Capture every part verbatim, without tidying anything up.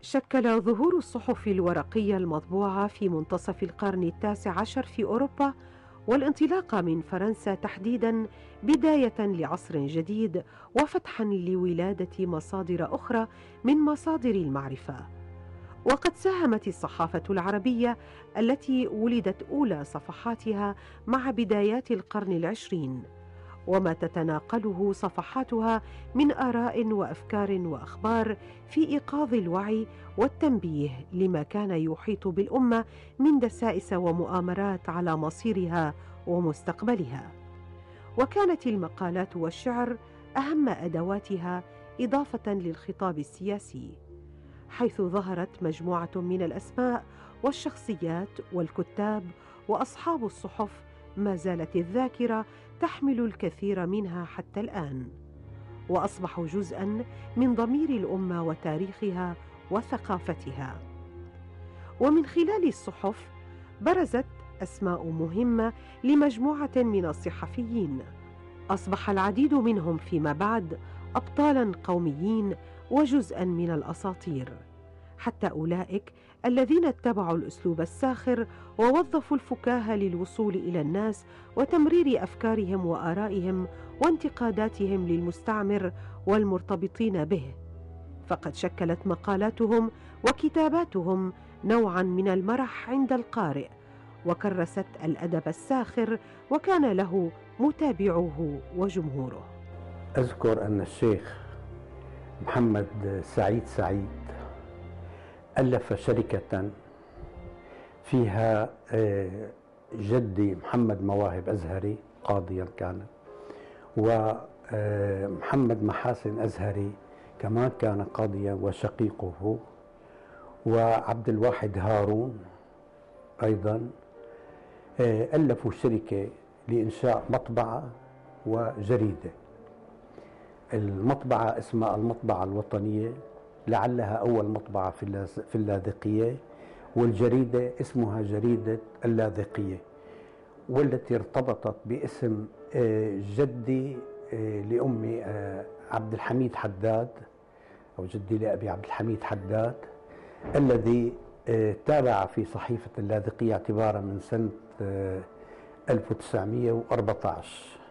شكل ظهور الصحف الورقية المطبوعة في منتصف القرن التاسع عشر في أوروبا والانطلاق من فرنسا تحديدا بداية لعصر جديد وفتحا لولادة مصادر أخرى من مصادر المعرفة. وقد ساهمت الصحافة العربية التي ولدت أولى صفحاتها مع بدايات القرن العشرين وما تتناقله صفحاتها من آراء وأفكار وأخبار في إيقاظ الوعي والتنبيه لما كان يحيط بالأمة من دسائس ومؤامرات على مصيرها ومستقبلها. وكانت المقالات والشعر أهم أدواتها إضافة للخطاب السياسي، حيث ظهرت مجموعة من الأسماء والشخصيات والكتاب وأصحاب الصحف ما زالت الذاكرة تحمل الكثير منها حتى الآن، وأصبحوا جزءاً من ضمير الأمة وتاريخها وثقافتها. ومن خلال الصحف برزت أسماء مهمة لمجموعة من الصحفيين، أصبح العديد منهم فيما بعد أبطالاً قوميين وجزءاً من الأساطير، حتى أولئك الذين اتبعوا الأسلوب الساخر ووظفوا الفكاهة للوصول إلى الناس وتمرير أفكارهم وآرائهم وانتقاداتهم للمستعمر والمرتبطين به، فقد شكلت مقالاتهم وكتاباتهم نوعاً من المرح عند القارئ، وكرست الأدب الساخر وكان له متابعوه وجمهوره. أذكر أن الشيخ محمد سعيد سعيد ألف شركة فيها جدي محمد مواهب أزهري قاضيا كان، ومحمد محاسن أزهري كمان كان قاضيا وشقيقه، وعبد الواحد هارون أيضا. ألفوا شركة لإنشاء مطبعة وجريدة. المطبعة اسمها المطبعة الوطنية، لعلها أول مطبعة في اللاذقية، والجريدة اسمها جريدة اللاذقية، والتي ارتبطت باسم جدي لأمي عبد الحميد حداد، أو جدي لأبي عبد الحميد حداد، الذي تابع في صحيفة اللاذقية اعتبارا من سنة ألف وتسعمئة وأربعة عشر.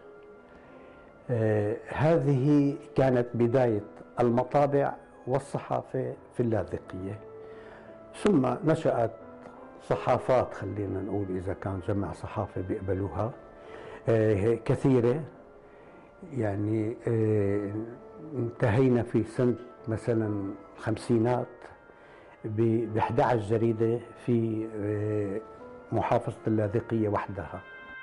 هذه كانت بداية المطابع والصحافة في اللاذقية. ثم نشأت صحافات، خلينا نقول إذا كان جمع صحافة بيقبلوها، كثيرة. يعني انتهينا في سنة مثلا الخمسينات ب إحدى عشرة جريدة في محافظة اللاذقية وحدها.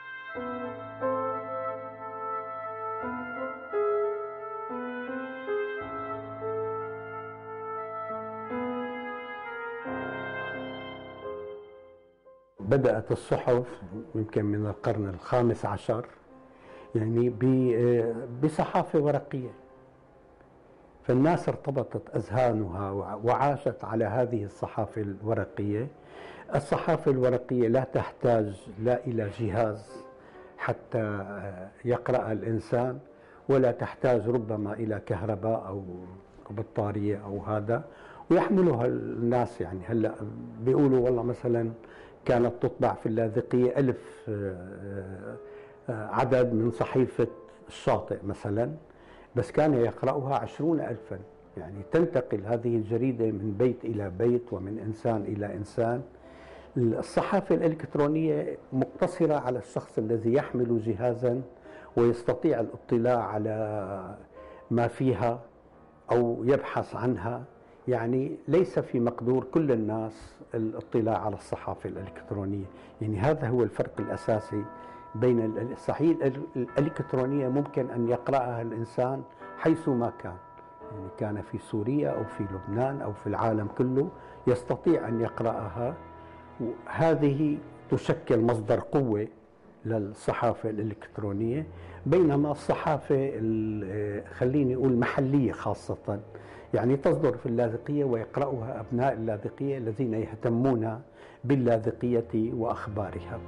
بدأت الصحف يمكن من القرن الخامس عشر يعني بصحافة ورقية، فالناس ارتبطت أذهانها وعاشت على هذه الصحافة الورقية. الصحافة الورقية لا تحتاج لا إلى جهاز حتى يقرأ الإنسان، ولا تحتاج ربما إلى كهرباء أو بطارية أو هذا، ويحملها الناس. يعني هلأ بيقولوا والله مثلا كانت تطبع في اللاذقية ألف عدد من صحيفة الشاطئ مثلا، بس كان يقرأها عشرون ألفا. يعني تنتقل هذه الجريدة من بيت إلى بيت ومن إنسان إلى إنسان. الصحافة الإلكترونية مقتصرة على الشخص الذي يحمل جهازا ويستطيع الاطلاع على ما فيها أو يبحث عنها. يعني ليس في مقدور كل الناس الاطلاع على الصحافة الإلكترونية. يعني هذا هو الفرق الأساسي بين الصحيفة الإلكترونية، ممكن أن يقرأها الإنسان حيثما كان، يعني كان في سوريا أو في لبنان أو في العالم كله يستطيع أن يقرأها. هذه تشكل مصدر قوة للصحافة الإلكترونية. بينما الصحافة خليني أقول محلية خاصة، يعني تصدر في اللاذقية ويقرأها أبناء اللاذقية الذين يهتمون باللاذقية وأخبارها.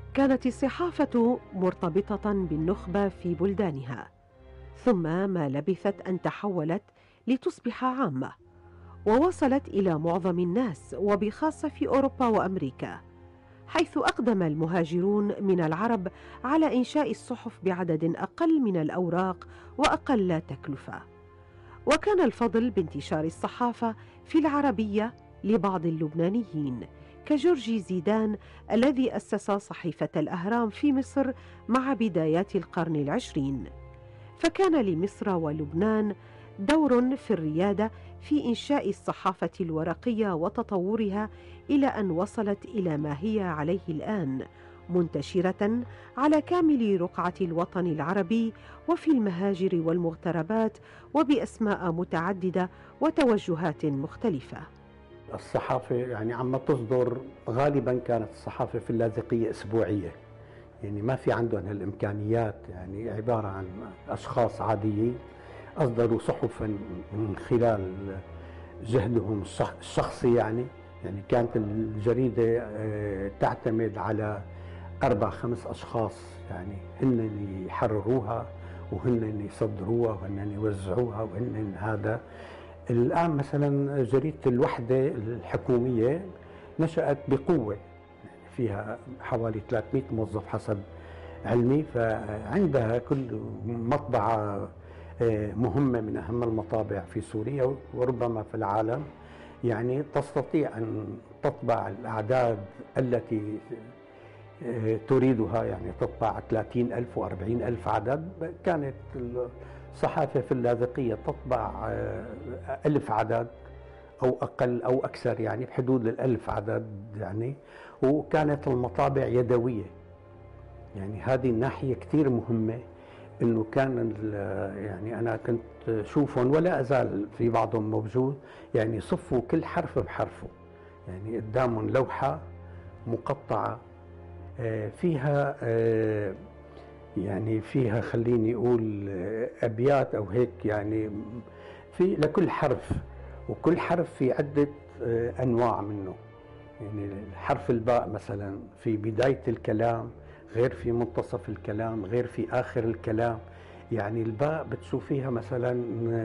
كانت الصحافة مرتبطة بالنخبة في بلدانها، ثم ما لبثت أن تحولت لتصبح عامة، ووصلت إلى معظم الناس وبخاصة في أوروبا وأمريكا، حيث أقدم المهاجرون من العرب على إنشاء الصحف بعدد أقل من الأوراق وأقل تكلفة. وكان الفضل بانتشار الصحافة في العربية لبعض اللبنانيين كجورجي زيدان الذي أسس صحيفة الأهرام في مصر مع بدايات القرن العشرين. فكان لمصر ولبنان دور في الريادة في إنشاء الصحافة الورقية وتطورها إلى أن وصلت إلى ما هي عليه الآن، منتشرة على كامل رقعة الوطن العربي وفي المهاجر والمغتربات وبأسماء متعددة وتوجهات مختلفة. الصحافة يعني عم تصدر غالبا كانت الصحافة في اللاذقية أسبوعية، يعني ما في عندهم هالإمكانيات، يعني عبارة عن أشخاص عاديين أصدروا صحفا من خلال جهدهم الشخصي. يعني يعني كانت الجريدة تعتمد على أربع خمس أشخاص، يعني هن اللي يحرروها وهن اللي يصدروها وهن اللي يوزعوها وهن هذا. الآن مثلا جريدة الوحدة الحكومية نشأت بقوة، فيها حوالي ثلاثمئة موظف حسب علمي، فعندها كل مطبعة مهمة من أهم المطابع في سوريا وربما في العالم، يعني تستطيع أن تطبع الأعداد التي تريدها، يعني تطبع ثلاثين ألف وأربعين ألف عدد. كانت الصحافة في اللاذقية تطبع ألف عدد أو أقل أو أكثر، يعني بحدود الألف عدد يعني. وكانت المطابع يدوية، يعني هذه الناحية كثير مهمة، إنه كان يعني أنا كنت شوفهم ولا أزال في بعضهم موجود، يعني يصفوا كل حرف بحرفه، يعني قدامهم لوحة مقطعة فيها يعني فيها خليني أقول أبيات أو هيك، يعني في لكل حرف، وكل حرف في عدة أنواع منه. يعني حرف الباء مثلا في بداية الكلام غير في منتصف الكلام غير في آخر الكلام. يعني الباء بتشوفيها مثلا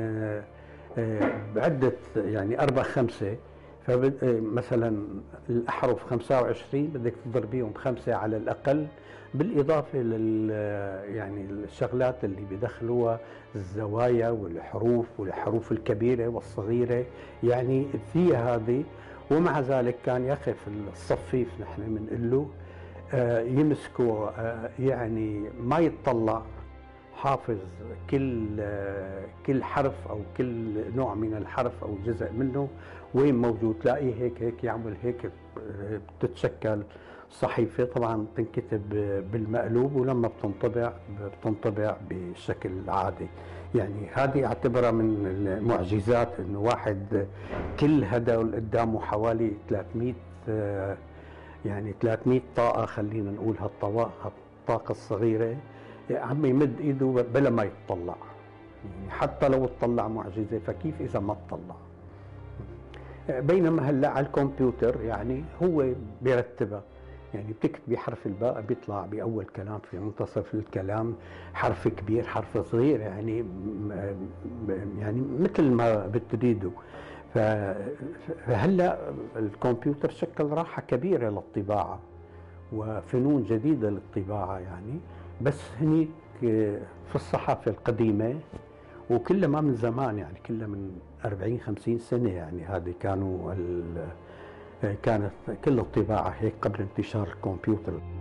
بعدة يعني أربع خمسة، فمثلا الأحرف خمسة وعشرين بدك تضربيهم خمسة على الأقل، بالإضافة لل يعني الشغلات اللي بدخلوها الزوايا والحروف والحروف الكبيرة والصغيرة، يعني في هذه. ومع ذلك كان يقف الصفيف نحن بنقول له يمسكوا يعني ما يتطلع، حافظ كل كل حرف او كل نوع من الحرف او جزء منه وين موجود، تلاقيه هيك هيك يعمل هيك، بتتشكل صحيفة طبعا تنكتب بالمقلوب، ولما بتنطبع بتنطبع بشكل عادي. يعني هذه اعتبرها من المعجزات، انه واحد كل هدول قدامه حوالي ثلاثمئة يعني ثلاثمئة طاقة، خلينا نقول هالطواقة الطاقة الصغيرة، عم يمد ايده بلا ما يتطلع. يعني حتى لو تطلع معجزة، فكيف اذا ما تطلع؟ بينما هلا على الكمبيوتر يعني هو بيرتبها، يعني بتكتبي حرف الباء بيطلع باول كلام في منتصف الكلام حرف كبير حرف صغير، يعني يعني مثل ما بتريدوا. فهلا الكمبيوتر شكل راحة كبيرة للطباعة وفنون جديدة للطباعة يعني. بس هنيك في الصحافة القديمة وكلها ما من زمان، يعني كلها من أربعين خمسين سنة، يعني هذه كانوا كانت كل الطباعة هيك قبل انتشار الكمبيوتر.